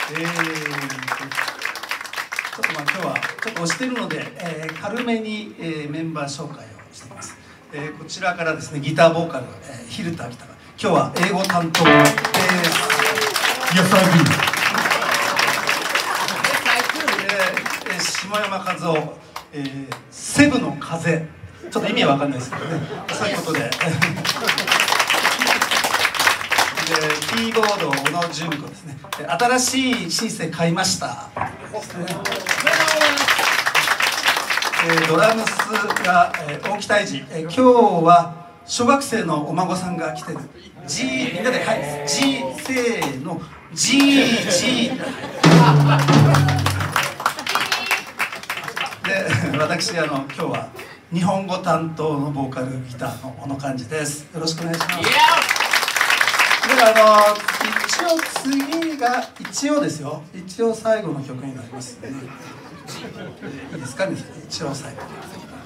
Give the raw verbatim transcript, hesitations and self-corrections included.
えー、ちょっとまあ今日はちょっと押してるので、えー、軽めに、えー、メンバー紹介をしています。えー、こちらからですね、ギターボーカル、えー、蛭田明が今日は英語担当です。 いや最近えー、下山和夫、えー、セブの風、ちょっと意味は分かんないですけどね、そういうことで。でキーボード小野純子ですね。新しいシンセ買いました、ね。えー、ドラムスが、えー、大木泰治、えー、今日は小学生のお孫さんが来てる。 G みんなではい G せーの G G で私あの今日は日本語担当のボーカルギターの小野寛治です。よろしくお願いします。であの一応次が一応ですよ、一応最後の曲になります、ね、いいですかね、一応最後。